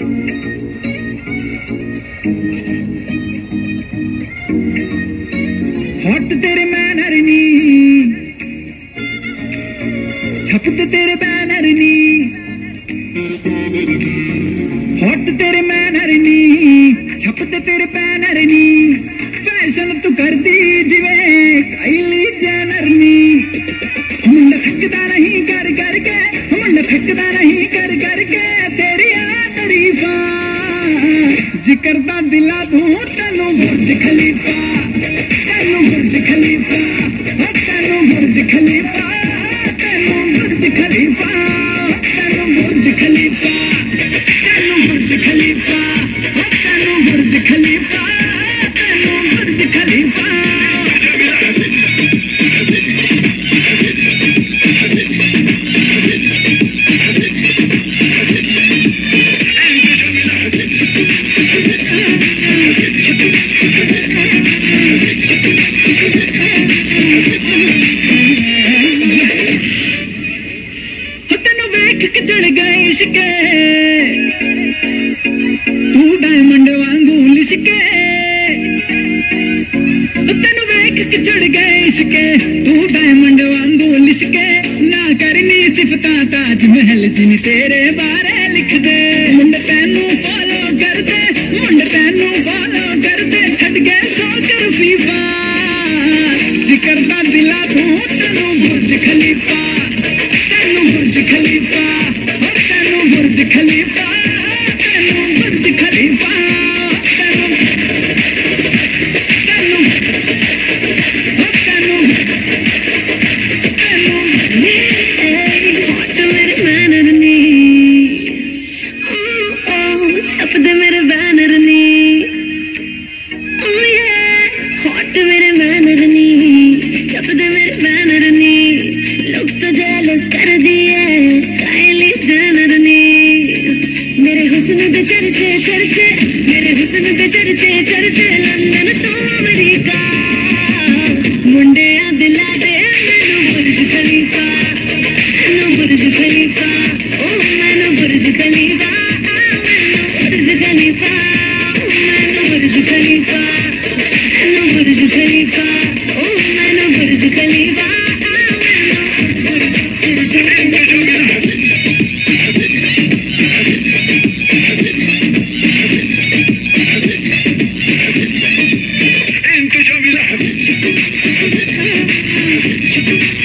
Hot तेरे manner नी, छपते तेरे बैनर नी, हॉट तेरे मैनर नी, छपते तेरे बैनर नी, फैशन तू कर दी जिवें काइली जेनर नी। मुंडा थकदा नहीं कर करके, मुंडा थकदा नहीं कर करके तेरिया तारीफा, जिक्र दा दिला तू तेनू बुर्ज खलीफा, तेनू बुर्ज खलीफा, तेनू बुर्ज खलीफा, तेनू बुर्ज खलीफा, तेनू बुर्ज खलीफा, तेनू बुर्ज खलीफा, तेनू बुर्ज खलीफा, तेनू बुर्ज खलीफा। चढ़ गए इश्के तू डायमंड वांगू लिशके, तेनू वेख के चढ़ गए इश्के तू डायमंड वांगू लिशके, ना करनी सिफता ताज महल जिन तेरे बारे लिख दे। मुंड तेनू फॉलो कर दे, मुंड तेनू फॉलो कर दे, छड़ गए सो कर फीफा, जिक्र दा दिला तू तेनू बुर्ज खलीफा, तेनू बुर्ज खलीफा, तेनू बुर्ज खलीफा, तेनू बुर्ज खलीफा, तेनू तेनू तेनू तेनू हॉट मेरे बैनर नी, छप दे मेरे बैनर नी, हॉट मेरे बैनर नी, छप दे मेरे बैनर नी, लोग तो जेलस कर दिए काइली जेनर नी। मेरे हुस्न दे चर्चे चर्चे, मेरे हुस्न दे चर्चे चर्चे, लंदन तो अमेरिका, मुंडे दिला दे मैनू बुर्ज खलीफा, मैनू बुर्ज खलीफा, ओ मैनू बुर्ज खलीफा, मैनू बुर्ज खलीफा, मैनू बुर्ज खलीफा, मैनू बुर्ज खलीफा, ओ मैनू बुर्ज खलीफा। انت جميلة